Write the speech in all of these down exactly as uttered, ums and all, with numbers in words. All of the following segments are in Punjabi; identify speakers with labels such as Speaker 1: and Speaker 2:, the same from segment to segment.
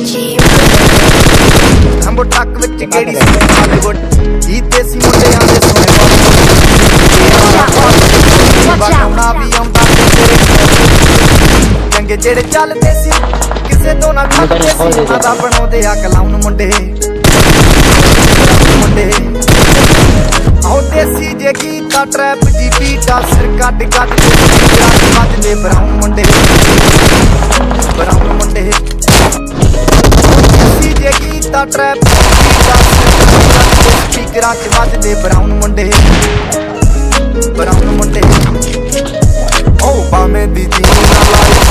Speaker 1: ਹੰਬੋ ਟੱਕ ਵਿੱਚ ਕਿਹੜੀ ਹਾਲੀਵੁੱਡ ਹੀ ਦੇਸੀ ਮੁੰਡਿਆਂ ਦੇ ਸੋਹਣੇ ਬਾਣਾ ਵੀ ਆਉਂਦਾ ਤੇਰੇ ਚੰਗੇ ਜਿਹੜੇ ਚੱਲਦੇ ਸੀ ਕਿਸੇ ਤੋਂ ਨਾ ਖੜਦੇ ਸੀ ਆਦਾ ਬਣਾਉਂਦੇ ਆ ਕਲਾਉਣ ਮੁੰਡੇ ਮੁੰਡੇ ਆਉ ਦੇਸੀ ਜੇ ਗੀਤਾ ਟਰੈਪ ਜੀ ਬੀਟਾ ਸਿਰ ਕੱਟ ਕੱਟ ਕੇ ਵੱਜਦੇ ਬਰਾਉਨ ਮੁੰਡੇ ਬਰਾਉਨ ਮੁੰਡੇ ਦੇਸੀ ਜੇ ਗੀਤਾ ਟਰੈਪ ਬੀਟਾ ਸਪੀਕਰਾਂ ਚ ਵੱਜਦੇ ਬਰਾਉਨ ਮੁੰਡੇ ਬਰਾਉਨ ਮੁੰਡੇ ਓ ਬਾਵੇਂ ਦੀ ਜੀਨਾ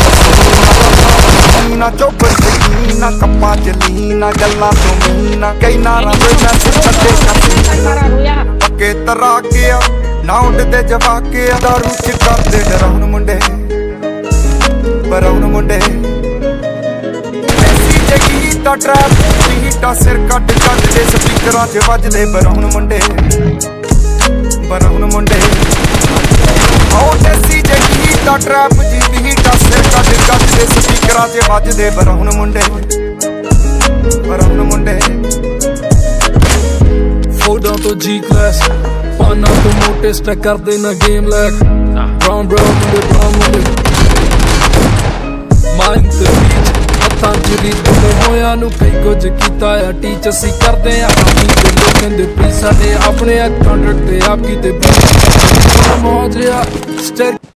Speaker 1: ਲਾਈ ਨਾ ਚੋਪਰ ਦੀ ਨਾ ਕੱਪਾਂ ਚ ਲੀਨਾ ਗੱਲਾਂ ਤੋਂ ਮੀਨਾ ਕਈ ਨਾਰਾਂ ਦੇ ਮੈਂ ਸੱਤੇ ਕੱਟੀ ਪੱਕੇ ਤਰਾ ਗਿਆ ਨਾ ਉੱਡਦੇ ਜਵਾਕੇ ਦਾਰੂ ਚ ਕਰਦੇ ਡਰਾਉਣ ਮੁੰਡੇ ਬਰਾਉਨ ਮੁੰਡੇ ਐਸੀ ਜਗੀ ਤਾਂ ਟਰੈਪ ਬੀਟਾ ਸਿਰ ਕੱਟ ਕੱਟ ਦੇ ਸਪੀਕਰਾਂ ਚ ਵੱਜਦੇ ਬਰਾਉਨ ਮੁੰਡੇ ਬਰਾਉਨ ਮੁੰਡੇ ਆਉ ਦੇਸੀ ਜਗੀ ਤਾਂ ਟਰੈਪ ਜੀ ਬੀਟਾ ਸਿਰ ਕੱਟ ਕੱਟ ਦੇ ਸਪੀਕਰਾਂ ਚ ਵੱਜਦੇ ਬਰਾਉਨ ਮੁੰਡੇ ਬਰਾਉਨ ਮੁੰਡੇ
Speaker 2: ਫੋਟੋ ਤੋਂ ਜੀ ਕਲਾਸ ਪਾਨਾ ਤੋਂ ਮੋਟੇ ਸਟੈਕ ਕਰਦੇ ਨਾ ਗੇਮ ਲੈਕ ਬਰਾਊਨ ਬਰਾਊਨ ਮੁੰਡੇ ਬਰਾਊਨ ਮੁੰਡੇ ਮਾਈਂਡ ਤੇ ਬੀਚ ਹੱਥਾਂ ਚ ਰੀਤ ਤੇ ਹੋਇਆ ਨੂੰ ਕਈ ਕੁਝ ਕੀਤਾ ਆ ਟੀਚ ਅਸੀਂ ਕਰਦੇ ਆ ਆਪੀ ਤੇ ਲੋਕਾਂ ਦੇ ਪੀ ਸਾਡੇ ਆਪਣੇ ਕੰਟਰੈਕਟ ਤੇ ਆਪ ਕੀਤੇ ਮੌਜ ਆ